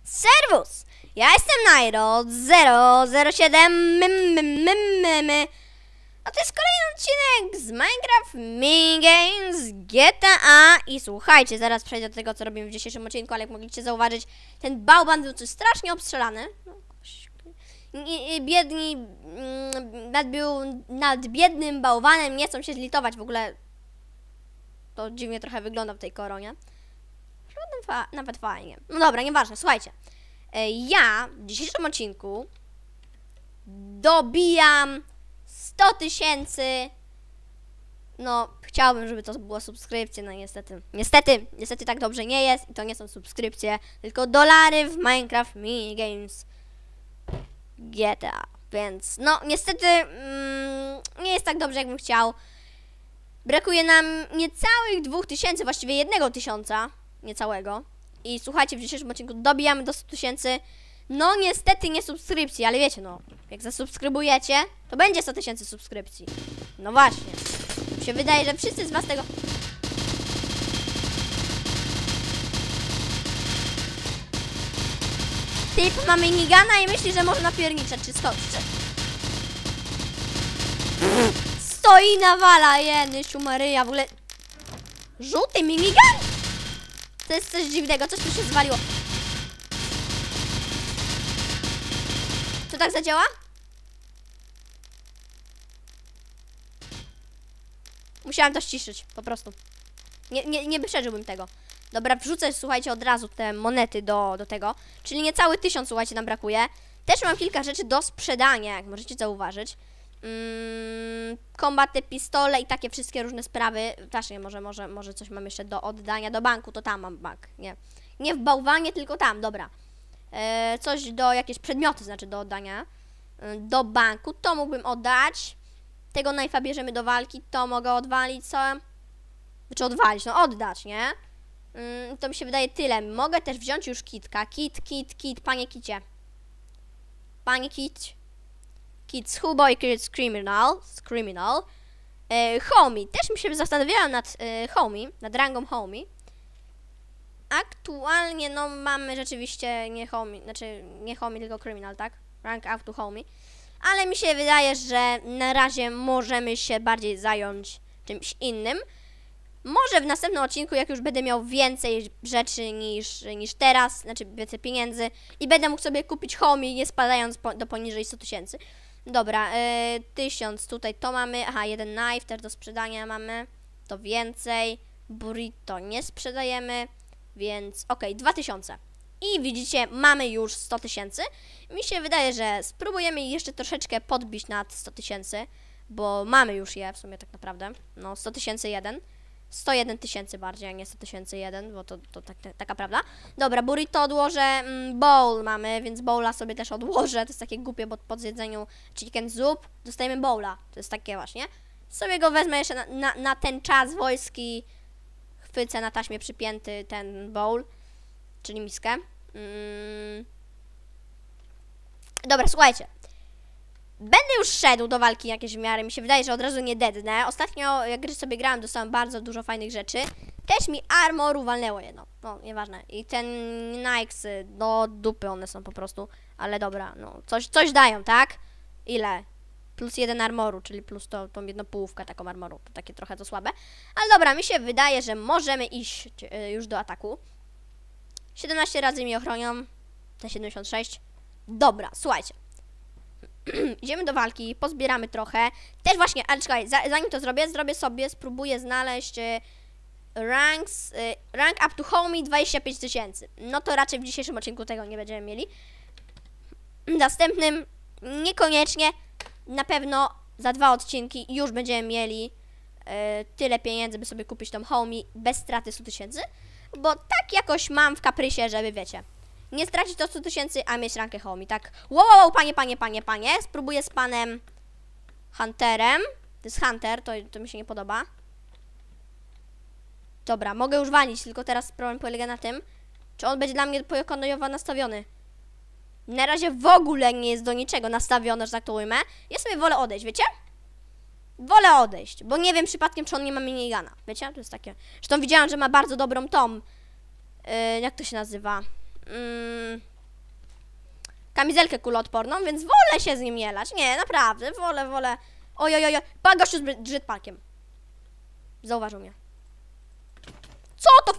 Serwus! Ja jestem Nairo007. A to jest kolejny odcinek z Minecraft Minigames GTA. I słuchajcie, zaraz przejdę do tego, co robimy w dzisiejszym odcinku, ale jak mogliście zauważyć, ten bałwan był coś strasznie obstrzelany. Biedni, nad biednym bałwanem nie chcą się zlitować w ogóle. To dziwnie trochę wygląda w tej koronie. Nawet fajnie. No dobra, nieważne, słuchajcie. Ja w dzisiejszym odcinku dobijam 100 000. No, chciałbym, żeby to było subskrypcje, no niestety tak dobrze nie jest i to nie są subskrypcje, tylko dolary w Minecraft Minigames GTA, więc no niestety nie jest tak dobrze, jakbym chciał. Brakuje nam niecałych 2000, właściwie 1000, niecałego. I słuchajcie, w dzisiejszym odcinku dobijamy do 100 000. No niestety nie subskrypcji, ale wiecie, no jak zasubskrybujecie, to będzie 100 000 subskrypcji. No właśnie. Mi się wydaje, że wszyscy z was tego... Typ ma minigana i myśli, że może napierniczać, czy skoczyć. Stoi nawala, Jenysiu Maryja, w ogóle... Żółty minigun? To jest coś dziwnego, coś tu się zwaliło. To tak zadziała? Musiałam to ściszyć, po prostu. Nie przeżyłbym tego. Dobra, wrzucę, słuchajcie, od razu te monety do tego. Czyli niecały 1000, słuchajcie, nam brakuje. Też mam kilka rzeczy do sprzedania, jak możecie zauważyć. Kombaty, pistole i takie wszystkie różne sprawy. Też nie, może coś mam jeszcze do oddania do banku, to tam mam bank. Nie w bałwanie, tylko tam, dobra. Coś do, jakieś przedmioty, znaczy do oddania do banku, to mógłbym oddać. Tego knife'a bierzemy do walki, to mogę odwalić, co? Znaczy odwalić, no oddać, nie? To mi się wydaje tyle. Mogę też wziąć już kitka. Kit, panie kicie. Panie kit. Kit, schoolboy, kid, criminal. Homie. Też mi się zastanawiałam nad homie, nad rangą homie. Aktualnie, no mamy rzeczywiście nie homie, znaczy nie homie, tylko criminal, tak? Rank up to homie. Ale mi się wydaje, że na razie możemy się bardziej zająć czymś innym. Może w następnym odcinku, jak już będę miał więcej rzeczy niż teraz, znaczy więcej pieniędzy i będę mógł sobie kupić homie, nie spadając do poniżej 100 000. Dobra, 1000 tutaj to mamy, aha, jeden knife też do sprzedania mamy, to więcej, burrito nie sprzedajemy, więc okej, 2000. I widzicie, mamy już 100 000. Mi się wydaje, że spróbujemy jeszcze troszeczkę podbić nad 100 000, bo mamy już je w sumie tak naprawdę. No 100 001. 101 000 bardziej, a nie 100 001, bo to taka prawda. Dobra, burrito odłożę, bowl mamy, więc bowla sobie też odłożę. To jest takie głupie, bo po zjedzeniu chicken soup dostajemy bowla. To jest takie właśnie. Sobie go wezmę jeszcze na ten czas wojski. Chwycę na taśmie przypięty ten bowl, czyli miskę. Dobra, słuchajcie. Będę już szedł do walki jakieś w miarę. Mi się wydaje, że od razu nie dednę. Ostatnio, jak sobie grałem, dostałem bardzo dużo fajnych rzeczy. Też mi armoru walnęło jedno. No, nieważne. I ten Nikes, do dupy one są po prostu. Ale dobra, no, coś dają, tak? Ile? Plus 1 armoru, czyli plus tą jedną połówkę taką armoru. To takie trochę to słabe. Ale dobra, mi się wydaje, że możemy iść już do ataku. 17 razy mi ochronią. Te 76. Dobra, słuchajcie. Idziemy do walki, pozbieramy trochę. Też właśnie, ale czekaj, zanim to spróbuję znaleźć rank up to homie 25 000. No to raczej w dzisiejszym odcinku tego nie będziemy mieli. W następnym niekoniecznie, na pewno za 2 odcinki już będziemy mieli tyle pieniędzy, by sobie kupić tą homie bez straty 100 000. Bo tak jakoś mam w kaprysie, żeby wiecie, nie stracić to 100 000, a mieć rankę homie, tak? Wow, panie. Spróbuję z panem Hunterem. To jest Hunter, to mi się nie podoba. Dobra, mogę już walić, tylko teraz problem polega na tym, czy on będzie dla mnie pokojowo nastawiony. Na razie w ogóle nie jest do niczego nastawiony, że tak to ujmę. Ja sobie wolę odejść, wiecie? Wolę odejść, bo nie wiem przypadkiem, czy on nie ma minigana. Wiecie? To jest takie... Zresztą widziałam, że ma bardzo dobrą tą... jak to się nazywa? kamizelkę kuloodporną, więc wolę się z nim jelać. Nie, naprawdę, wolę. Oj. Pan gościu z jetpackiem. Zauważył mnie. Co to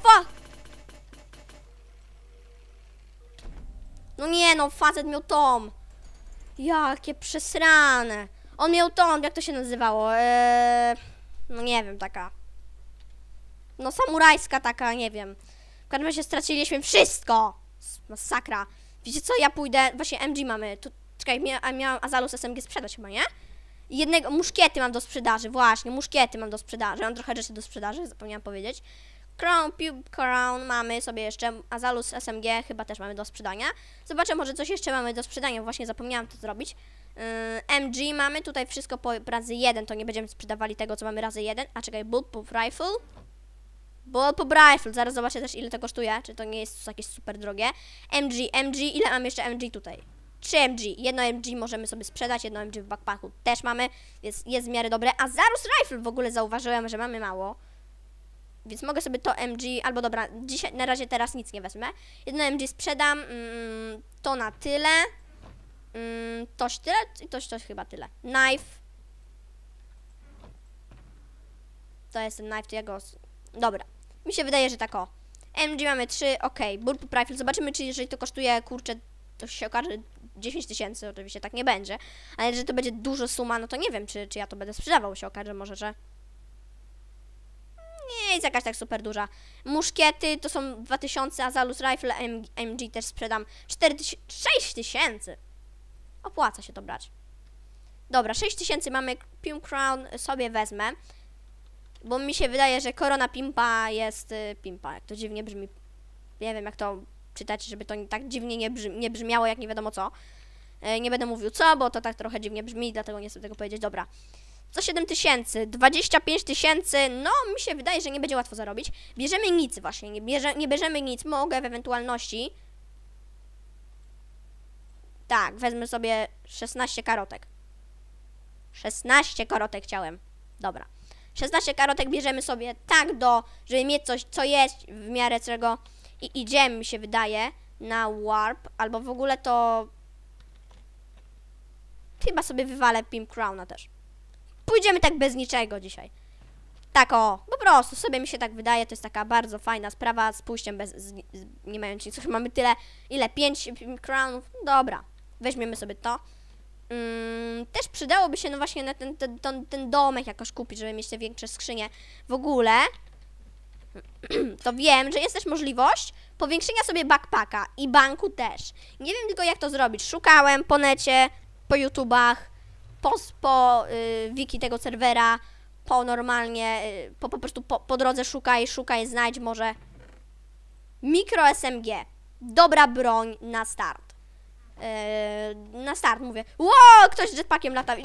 No nie no, facet miał tom. Jakie przesrane. On miał tom, jak to się nazywało? No nie wiem, taka. No samurajska taka, nie wiem. W każdym razie straciliśmy wszystko. Masakra. Wiecie co, ja pójdę, właśnie MG mamy. Tu, czekaj, miałam Azalus SMG sprzedać chyba, nie? Jednego, muszkiety mam do sprzedaży, właśnie, muszkiety mam do sprzedaży. Mam trochę rzeczy do sprzedaży, zapomniałam powiedzieć. Crown mamy sobie jeszcze, Azalus SMG chyba też mamy do sprzedania. Zobaczę, może coś jeszcze mamy do sprzedania, właśnie zapomniałam to zrobić. MG mamy, tutaj wszystko po razy 1, to nie będziemy sprzedawali tego, co mamy razy 1. A czekaj, Bulletproof Rifle. Bulletproof Rifle, zaraz zobaczę też, ile to kosztuje, czy to nie jest jakieś super drogie. MG, ile mam jeszcze MG tutaj? 3 MG, jedno MG możemy sobie sprzedać, jedno MG w backpacku też mamy, więc jest w miarę dobre. A Zarus Rifle w ogóle zauważyłem, że mamy mało. Więc mogę sobie to MG, albo dobra, dzisiaj, na razie teraz nic nie wezmę. Jedno MG sprzedam, to na tyle. Toś tyle i toś chyba tyle. Knife. To jest ten knife, to ja go... Dobra, mi się wydaje, że tak o. MG mamy 3, ok. Bulletproof Rifle, zobaczymy, czy jeżeli to kosztuje, kurczę, to się okaże 10 000, oczywiście tak nie będzie. Ale jeżeli to będzie duża suma, no to nie wiem, czy ja to będę sprzedawał, się okaże może, że... Nie jest jakaś tak super duża. Muszkiety to są 2000, Azalus Rifle MG też sprzedam 6000. Opłaca się to brać. Dobra, 6000 mamy, Pimp Crown sobie wezmę. Bo mi się wydaje, że korona Pimpa jest... Pimpa, jak to dziwnie brzmi. Nie wiem, jak to czytać, żeby to tak dziwnie nie brzmiało, jak nie wiadomo co. Nie będę mówił co, bo to tak trochę dziwnie brzmi, dlatego nie chcę tego powiedzieć. Dobra. 107 000, 25 000, no mi się wydaje, że nie będzie łatwo zarobić. Bierzemy nic właśnie, nie bierzemy nic, mogę w ewentualności... Tak, wezmę sobie 16 karotek. 16 karotek chciałem. Dobra. 16 karotek bierzemy sobie tak żeby mieć coś, co jest w miarę czego i idziemy, mi się wydaje, na warp, albo w ogóle to... Chyba sobie wywalę Pimp Crowna też. Pójdziemy tak bez niczego dzisiaj. Tak o, po prostu sobie mi się tak wydaje, to jest taka bardzo fajna sprawa z pójściem nie mając nic. Mamy tyle, ile? 5 crownów? Dobra, weźmiemy sobie to. Też przydałoby się no właśnie na ten domek jakoś kupić, żeby mieć te większe skrzynie. W ogóle to wiem, że jest też możliwość powiększenia sobie backpacka i banku też. Nie wiem tylko jak to zrobić. Szukałem po necie, po YouTubach, po wiki tego serwera, po normalnie, po prostu po drodze szukaj, znajdź może mikro SMG. Dobra broń na start. Na start mówię. Ło, ktoś z jetpackiem lata.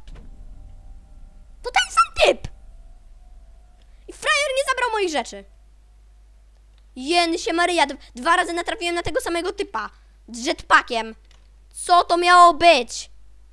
To ten sam typ! I frajer nie zabrał moich rzeczy. Się Maryja, 2 razy natrafiłem na tego samego typa. Z jetpackiem. Co to miało być?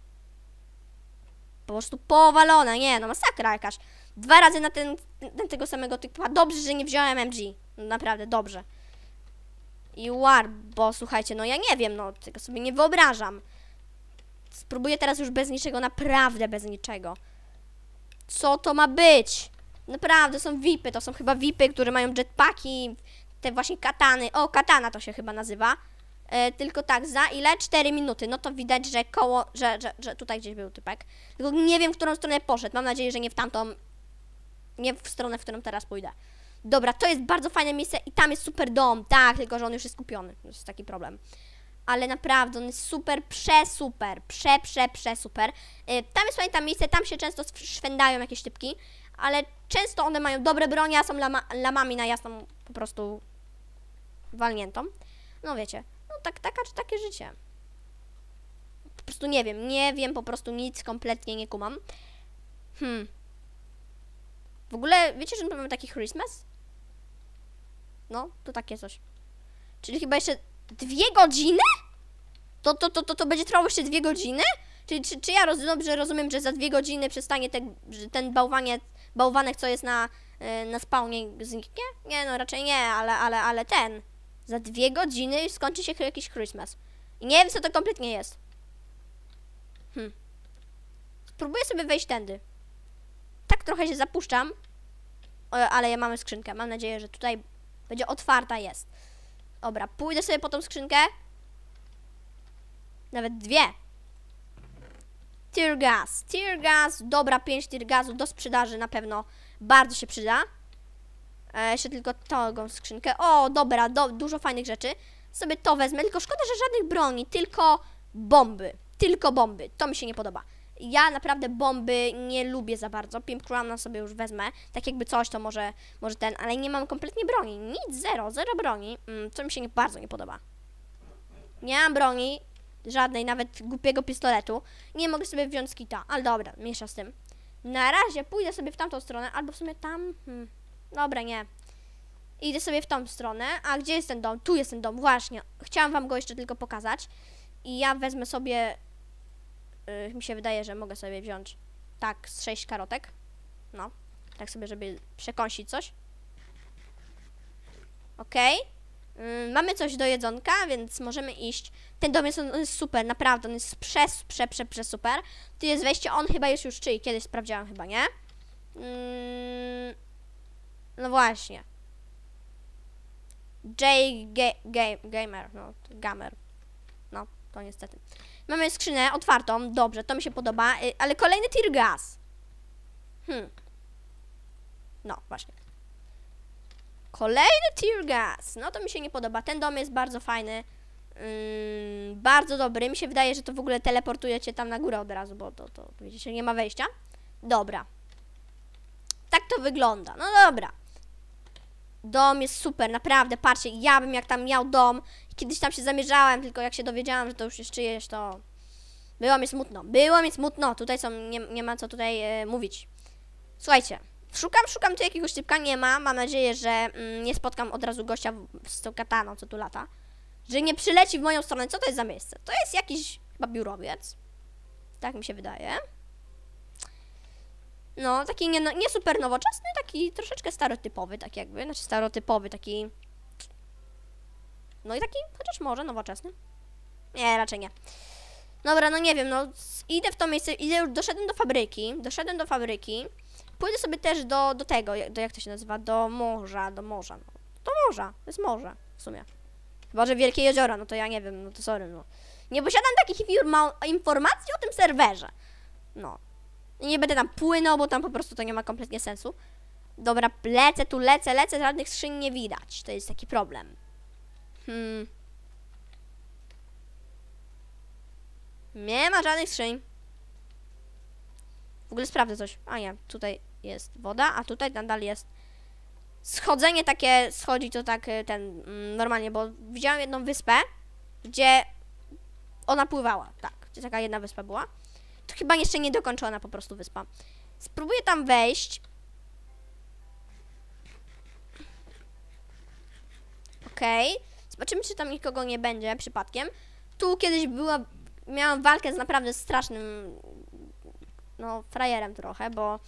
Po prostu powalone, nie no, masakra jakaś. 2 razy na tego samego typa. Dobrze, że nie wziąłem MG. Naprawdę, dobrze. I warp, bo słuchajcie, no ja nie wiem, no tego sobie nie wyobrażam. Spróbuję teraz już bez niczego, naprawdę bez niczego. Co to ma być? Naprawdę, są VIPy, to są chyba VIPy, które mają jetpacki, te właśnie katany. O, katana to się chyba nazywa. Tylko tak, za ile? 4 minuty. No to widać, że że tutaj gdzieś był typek. Tylko nie wiem, w którą stronę poszedł. Mam nadzieję, że nie w tamtą... Nie w stronę, w którą teraz pójdę. Dobra, to jest bardzo fajne miejsce i tam jest super dom. Tak, tylko że on już jest kupiony. To jest taki problem. Ale naprawdę, on jest super, przesuper. Przesuper. Tam jest fajne miejsce, tam się często szwędają jakieś typki. Ale często one mają dobre bronie, a są lamami na jasną po prostu walniętą. No wiecie, no takie życie. Po prostu nie wiem, po prostu nic kompletnie nie kumam. W ogóle, wiecie, że mamy taki Christmas? No, to takie coś. Czyli chyba jeszcze 2 godziny? To będzie trwało jeszcze 2 godziny? Czy ja dobrze rozumiem, że za 2 godziny przestanie ten bałwanek, co jest na spawnie, zniknie? Nie, no raczej nie, ale za 2 godziny skończy się jakiś Christmas. I nie wiem, co to kompletnie jest. Spróbuję sobie wejść tędy. Tak trochę się zapuszczam. Ale ja mamy skrzynkę. Mam nadzieję, że tutaj będzie otwarta, jest. Dobra, pójdę sobie po tą skrzynkę. Nawet 2. Tear gas. Tear gas. Dobra, 5 tear gazu do sprzedaży na pewno. Bardzo się przyda. Jeszcze tylko tą skrzynkę. O, dobra, dużo fajnych rzeczy. Sobie to wezmę, tylko szkoda, że żadnych broni, tylko bomby. Tylko bomby. To mi się nie podoba. Ja naprawdę bomby nie lubię za bardzo. Pimp Crowna sobie już wezmę. Tak jakby coś, to może ten, ale nie mam kompletnie broni. Nic, zero broni. To mi się bardzo nie podoba. Nie mam broni żadnej, nawet głupiego pistoletu. Nie mogę sobie wziąć kita, ale dobra, mniejsza z tym. Na razie pójdę sobie w tamtą stronę, albo w sumie tam. Dobra, nie. Idę sobie w tą stronę. A gdzie jest ten dom? Tu jest ten dom, właśnie. Chciałam wam go jeszcze tylko pokazać. I ja wezmę sobie... mi się wydaje, że mogę sobie wziąć tak z 6 karotek. No, tak sobie, żeby przekąsić coś. Okej. Mamy coś do jedzonka, więc możemy iść. Ten dom jest, on jest super, naprawdę, on jest przez super. Tu jest wejście, on chyba jest już czyj, kiedyś sprawdziłam chyba, nie? No właśnie. Gamer, no, gamer. No, to niestety. Mamy skrzynę otwartą, dobrze, to mi się podoba, ale kolejny tear gas. No, właśnie. Kolejny tear gas. No to mi się nie podoba. Ten dom jest bardzo fajny. Bardzo dobry. Mi się wydaje, że to w ogóle teleportuje cię tam na górę od razu, bo to widzicie, nie ma wejścia. Dobra. Tak to wygląda. No dobra. Dom jest super, naprawdę, patrzcie, ja bym jak tam miał dom. Kiedyś tam się zamierzałem, tylko jak się dowiedziałam, że to już jest czyjeś, to... Było mi smutno. Było mi smutno. Tutaj są, nie ma co tutaj mówić. Słuchajcie. Szukam tu jakiegoś typka, nie ma. Mam nadzieję, że nie spotkam od razu gościa z tą kataną, co tu lata. Że nie przyleci w moją stronę. Co to jest za miejsce? To jest jakiś chyba biurowiec. Tak mi się wydaje. No, taki nie super nowoczesny, taki troszeczkę stereotypowy, tak jakby. Znaczy stereotypowy, taki... No i taki, chociaż może nowoczesny. Nie, raczej nie. Dobra, no nie wiem, no idę w to miejsce, doszedłem do fabryki. Pójdę sobie też do tego, jak to się nazywa, do morza, no. Do morza, to jest morze, w sumie. Chyba, że wielkie jeziora, no to ja nie wiem, no to sorry, no. Nie posiadam takich informacji o tym serwerze. No. Nie będę tam płynął, bo tam po prostu to nie ma kompletnie sensu. Dobra, lecę, żadnych skrzyń nie widać, to jest taki problem. Nie ma żadnych skrzyń. W ogóle sprawdzę coś. A nie, tutaj jest woda, a tutaj nadal jest schodzenie takie, schodzi to tak normalnie, bo widziałam jedną wyspę, gdzie ona pływała, tak, gdzie taka jedna wyspa była. To chyba jeszcze niedokończona po prostu wyspa. Spróbuję tam wejść. Okej. Zobaczymy, czy tam nikogo nie będzie przypadkiem. Tu kiedyś miałam walkę z naprawdę strasznym, no, frajerem trochę, bo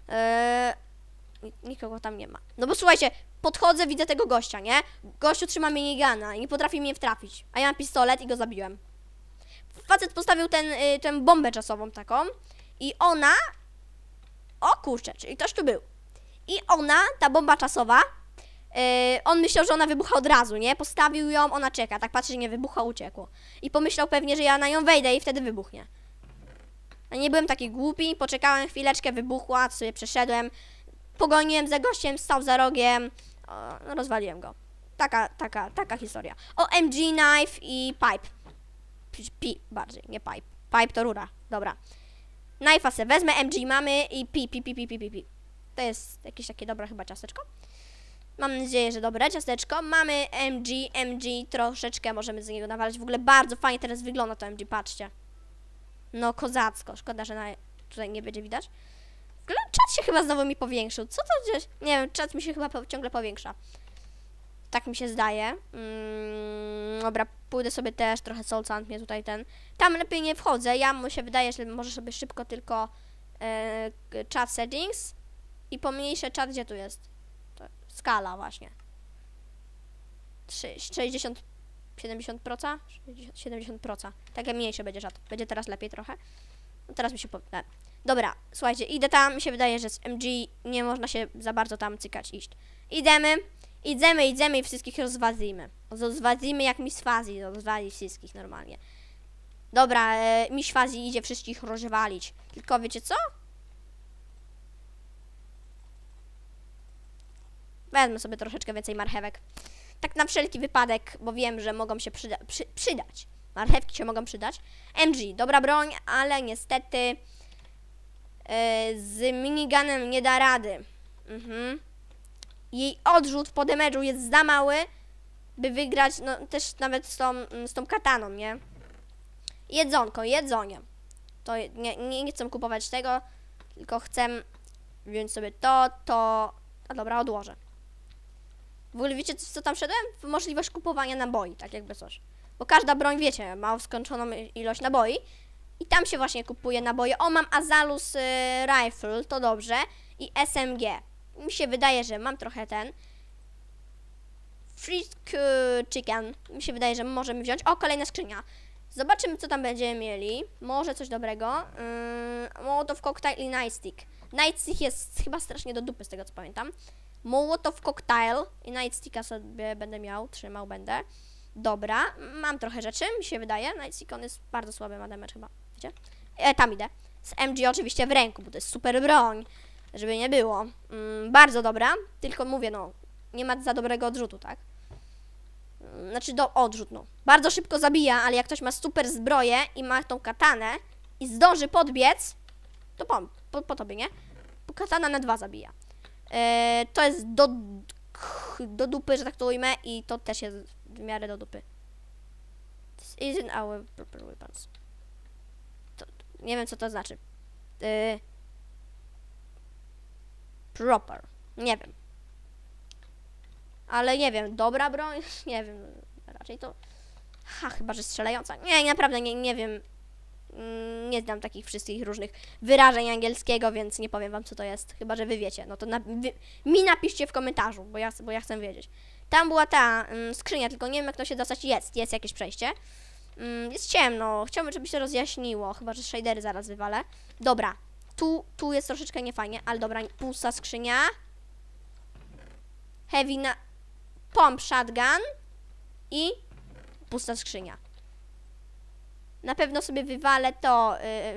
nikogo tam nie ma. No bo słuchajcie, podchodzę, widzę tego gościa, nie? Gościu trzyma minigana i nie potrafi mnie wtrafić, a ja mam pistolet i go zabiłem. Facet postawił tę bombę czasową taką i ona... O kurczę, czyli ktoś tu był. I ona, ta bomba czasowa, on myślał, że ona wybucha od razu, nie? Postawił ją, ona czeka, tak patrzy, nie wybucha, uciekło. I pomyślał pewnie, że ja na nią wejdę i wtedy wybuchnie. A nie byłem taki głupi, poczekałem chwileczkę, wybuchła, sobie przeszedłem, pogoniłem za gościem, stał za rogiem, rozwaliłem go. Taka historia. O, MG, knife i pipe. Pi bardziej, nie pipe. Pipe to rura, dobra. Knife'a se wezmę, MG mamy i pi. To jest jakieś takie dobre chyba ciasteczko. Mam nadzieję, że dobre ciasteczko. Mamy MG, troszeczkę możemy z niego nawalać. W ogóle bardzo fajnie teraz wygląda to MG, patrzcie. No kozacko, szkoda, że tutaj nie będzie widać. W ogóle czat się chyba znowu mi powiększył. Co to gdzieś? Nie wiem, czat mi się chyba ciągle powiększa. Tak mi się zdaje. Dobra, pójdę sobie też trochę Soul Sand mnie tutaj Tam lepiej nie wchodzę. Ja mu się wydaje, że może sobie szybko tylko chat settings i pomniejszę czat, gdzie tu jest. To skala właśnie. 60 70%? 70%. Takie mniejsze będzie rzadko. Będzie teraz lepiej trochę. No teraz mi się Dobra, słuchajcie, idę tam. Mi się wydaje, że z MG nie można się za bardzo tam cykać, iść. Idziemy i wszystkich rozwadzimy. Rozwadzimy jak Miss Fuzzy. Rozwali wszystkich normalnie. Dobra, Miss Fuzzy idzie wszystkich rozwalić. Tylko wiecie co? Wezmę sobie troszeczkę więcej marchewek. Tak na wszelki wypadek, bo wiem, że mogą się przydać. Marchewki się mogą przydać. MG, dobra broń, ale niestety z miniganem nie da rady. Jej odrzut po damage'u jest za mały, by wygrać, no też nawet z tą kataną, nie? Jedzonie. To nie chcę kupować tego, tylko chcę wziąć sobie to. A dobra, odłożę. W ogóle wiecie, co tam wszedłem? Możliwość kupowania naboi, tak jakby coś. Bo każda broń, wiecie, ma skończoną ilość naboi. I tam się właśnie kupuje naboje. O, mam Azalus Rifle, to dobrze. I SMG. Mi się wydaje, że mam trochę ten. Frisk Chicken. Mi się wydaje, że możemy wziąć. O, kolejna skrzynia. Zobaczymy, co tam będziemy mieli. Może coś dobrego. Molotov Cocktail i Nightstick. Nightstick jest chyba strasznie do dupy, z tego co pamiętam. Molotov Cocktail i Nightsticka sobie będę miał, trzymał będę. Dobra, mam trochę rzeczy, mi się wydaje. Nightstick on jest bardzo słaby, ma damage chyba, wiecie? Tam idę. Z MG oczywiście w ręku, bo to jest super broń, żeby nie było. Bardzo dobra, tylko mówię, no, nie ma za dobrego odrzutu, tak? Znaczy odrzut, no. Bardzo szybko zabija, ale jak ktoś ma super zbroję i ma tą katanę i zdąży podbiec, to po tobie, nie? Bo katana na 2 zabija. To jest do dupy, że tak to ujmę, i to też jest w miarę do dupy. This isn't our proper weapons. Nie wiem, co to znaczy. Proper. Nie wiem. Ale nie wiem, dobra broń? Nie wiem, raczej to... chyba, że strzelająca. Nie, naprawdę nie wiem. Nie znam takich wszystkich różnych wyrażeń angielskiego, więc nie powiem wam, co to jest. Chyba, że wy wiecie. No to mi napiszcie w komentarzu, bo ja chcę wiedzieć. Tam była ta skrzynia, tylko nie wiem, jak to się dostać. Jest jakieś przejście. Jest ciemno. Chciałbym, żeby się rozjaśniło. Chyba, że shadery zaraz wywalę. Dobra. Tu jest troszeczkę niefajnie, ale dobra. Pusta skrzynia. Heavy na... Pomp shotgun. I... pusta skrzynia. Na pewno sobie wywalę to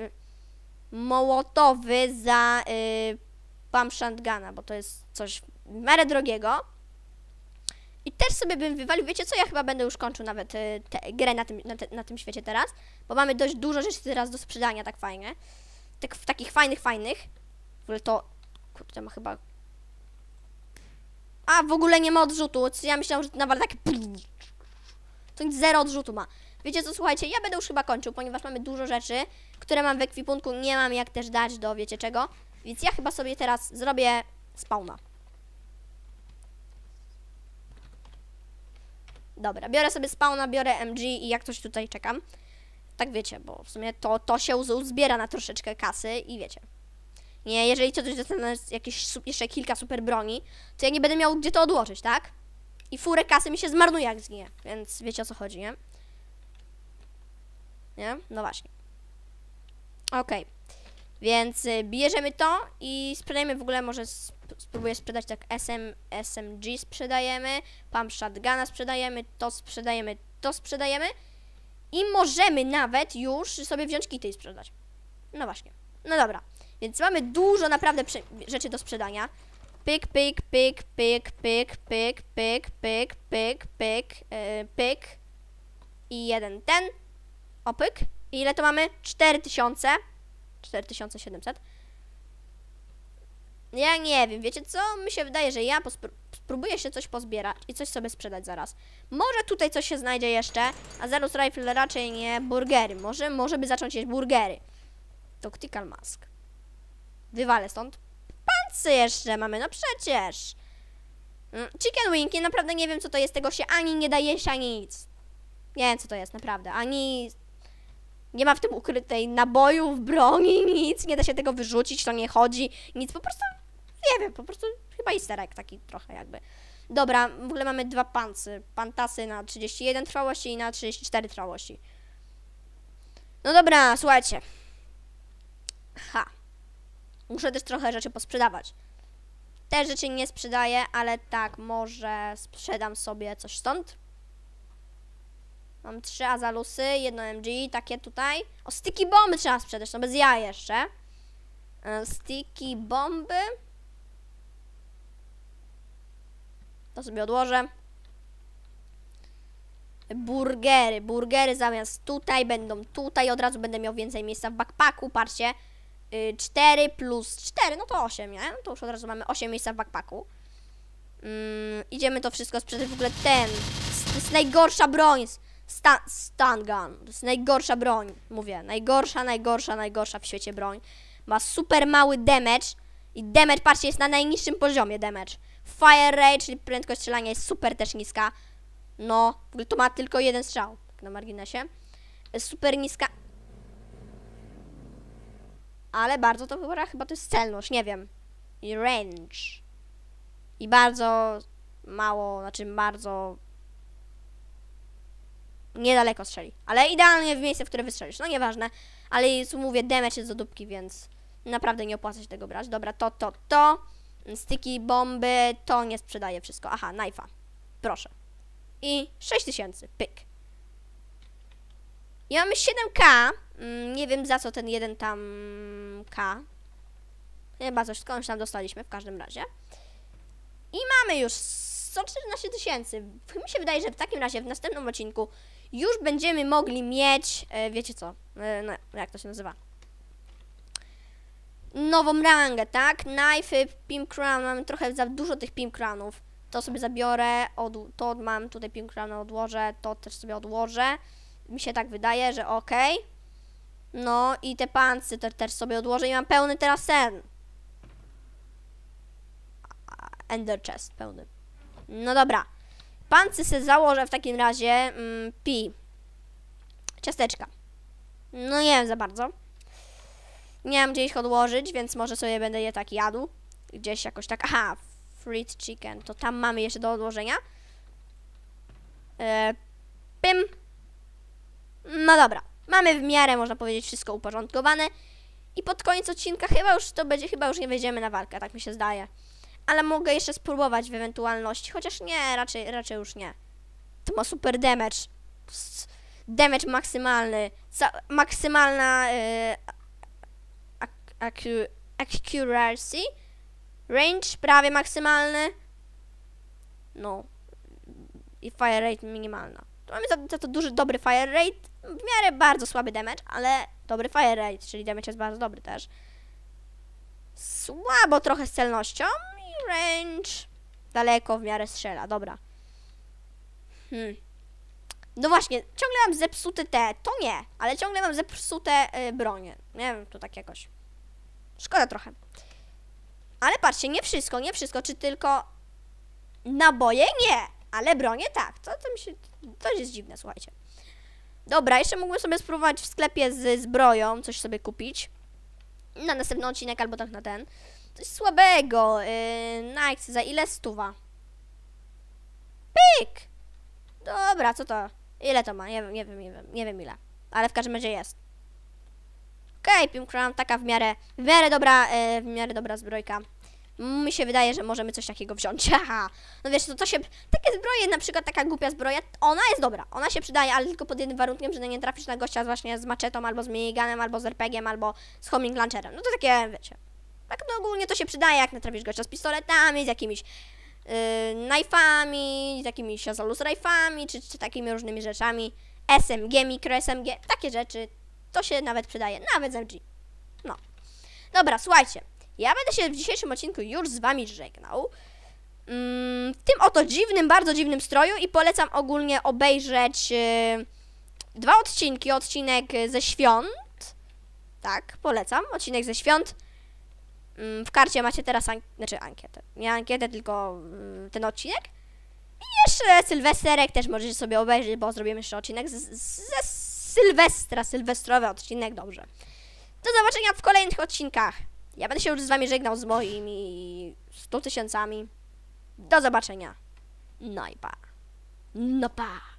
mołotowy za pump shotguna, bo to jest coś w miarę drogiego. I też sobie bym wywalił, wiecie co, ja chyba będę już kończył nawet tę grę na tym świecie teraz, bo mamy dość dużo rzeczy teraz do sprzedania, tak fajnie. Takich fajnych. W ogóle to, kurde, ma chyba... A, w ogóle nie ma odrzutu, ja myślałam, że to nawet takie... To nic, 0 odrzutu ma. Wiecie co, słuchajcie, ja będę już chyba kończył, ponieważ mamy dużo rzeczy, które mam w ekwipunku, nie mam jak też dać do wiecie czego. Więc ja chyba sobie teraz zrobię spawna. Dobra, biorę sobie spawna, biorę MG i jak coś tutaj czekam. Tak wiecie, bo w sumie to się uzbiera na troszeczkę kasy i wiecie. Nie, jeżeli coś dostanę jakieś jeszcze kilka super broni, to ja nie będę miał gdzie to odłożyć, tak? I furę kasy mi się zmarnuje jak zginie, więc wiecie o co chodzi, nie? Nie? No właśnie. Okej. Więc bierzemy to i sprzedajemy w ogóle, może spróbuję sprzedać tak SMG sprzedajemy, pump shotguna sprzedajemy, to sprzedajemy i możemy nawet już sobie wziąć kity i sprzedać. No właśnie. No dobra. Więc mamy dużo naprawdę rzeczy do sprzedania. Pyk, pyk, pyk, pyk, pyk, pyk, pyk, pyk, pyk, pyk, pyk i jeden ten. Opyk. I ile to mamy? 4000. 4700. Ja nie wiem, wiecie co? Mi się wydaje, że ja spróbuję się coś pozbierać i coś sobie sprzedać zaraz. Może tutaj coś się znajdzie jeszcze. Azalus Rifle raczej nie. Burgery. Może by zacząć jeść burgery. Tactical Mask. Wywalę stąd. Pancy jeszcze mamy, no przecież. Chicken Winki, naprawdę nie wiem co to jest. Tego się ani nie da jeść, ani nic. Nie wiem co to jest, naprawdę. Ani... Nie ma w tym ukrytej nabojów, broni, nic. Nie da się tego wyrzucić, to nie chodzi. Nic, po prostu, nie wiem, po prostu chyba easter egg taki trochę jakby. Dobra, w ogóle mamy dwa pantasy na 31 trwałości i na 34 trwałości. No dobra, słuchajcie. Muszę też trochę rzeczy posprzedawać. Te rzeczy nie sprzedaję, ale tak, może sprzedam sobie coś stąd. Mam 3 azalusy, 1 MG, takie tutaj. O, sticky bomby trzeba sprzedać, no bez ja jeszcze. Sticky bomby. To sobie odłożę. Burgery zamiast tutaj będą tutaj, od razu będę miał więcej miejsca w backpacku, patrzcie. 4 plus 4, no to 8, nie? To już od razu mamy 8 miejsca w backpacku. Idziemy to wszystko sprzedać. W ogóle to jest najgorsza broń. Stun gun. To jest najgorsza broń. Mówię, najgorsza w świecie broń. Ma super mały damage. I damage, patrzcie, jest na najniższym poziomie damage. Fire rate, czyli prędkość strzelania jest super też niska. No, w ogóle to ma tylko jeden strzał, tak na marginesie. Jest super niska. Ale bardzo to chyba to jest celność, nie wiem. I range. I bardzo mało, znaczy bardzo niedaleko strzeli. Ale idealnie w miejsce, w które wystrzelisz. No nieważne. Ale mówię, damage jest do dupki, więc naprawdę nie opłaca się tego brać. Dobra, to. Sticky bomby, to nie sprzedaję wszystko. Aha, knife'a. Proszę. I 6000, pyk. I mamy 7k. Nie wiem za co ten jeden tam K. Chyba coś skądś tam dostaliśmy w każdym razie. I mamy już 114 000. Mi się wydaje, że w takim razie w następnym odcinku już będziemy mogli mieć, wiecie co, no jak to się nazywa? Nową rangę, tak? Knife'y, Pimp Crown, mamy trochę za dużo tych Pimp Crownów. To sobie zabiorę, to mam tutaj Pimp Crown, odłożę, to też sobie odłożę. Mi się tak wydaje, że okej. No i te pancy też sobie odłożę i mam pełny teraz ten. Ender chest pełny. No dobra. Pancy sobie założę w takim razie. Ciasteczka. No nie wiem za bardzo. Nie mam gdzie ich odłożyć, więc może sobie będę je tak jadł. Gdzieś jakoś tak. Aha, fried chicken. To tam mamy jeszcze do odłożenia. Pym. No dobra. Mamy w miarę, można powiedzieć, wszystko uporządkowane. I pod koniec odcinka chyba już nie wejdziemy na walkę, tak mi się zdaje. Ale mogę jeszcze spróbować w ewentualności, chociaż nie, raczej już nie. To ma super damage. Damage maksymalny. Maksymalna accuracy. Range prawie maksymalny. No. I fire rate minimalna. To mamy za to dobry fire rate. W miarę bardzo słaby damage, ale dobry fire rate, czyli damage jest bardzo dobry też. Słabo trochę z celnością i range daleko w miarę strzela, dobra. No właśnie, ciągle mam zepsute to nie, ale ciągle mam zepsute bronie. Nie wiem, to tak jakoś. Szkoda trochę. Ale patrzcie, nie wszystko, czy tylko naboje? Nie, ale bronie tak. To jest dziwne, słuchajcie. Dobra, jeszcze mógłbym sobie spróbować w sklepie z zbroją coś sobie kupić. Na następny odcinek albo tak na ten. Coś słabego. Nike za ile? 100. Pyk! Dobra, co to? Ile to ma? Nie wiem ile. Ale w każdym razie jest. Okej, Pimp Crown, taka w miarę dobra zbrojka. Mi się wydaje, że możemy coś takiego wziąć. Haha. No wiesz, takie zbroje, na przykład taka głupia zbroja, ona jest dobra. Ona się przydaje, ale tylko pod jednym warunkiem, że nie trafisz na gościa właśnie z maczetą, albo z miniganem, albo z RPG-iem, albo z homing launcherem. No to takie, wiecie. Tak no ogólnie to się przydaje, jak natrafisz gościa z pistoletami, z jakimiś knife'ami, z jakimiś Azalus rifle'ami, czy takimi różnymi rzeczami. SMG, mikro SMG, takie rzeczy. To się nawet przydaje, nawet z MG. No. Dobra, słuchajcie. Ja będę się w dzisiejszym odcinku już z wami żegnał. W tym oto bardzo dziwnym stroju i polecam ogólnie obejrzeć 2 odcinki. Odcinek ze świąt. Tak, polecam. Odcinek ze świąt. W karcie macie teraz ankietę. Nie ankietę, tylko ten odcinek. I jeszcze Sylwesterek też możecie sobie obejrzeć, bo zrobimy jeszcze odcinek ze Sylwestra. Sylwestrowy odcinek, dobrze. Do zobaczenia w kolejnych odcinkach. Ja będę się już z wami żegnał z moimi 100 000. Do zobaczenia. No i pa. No pa.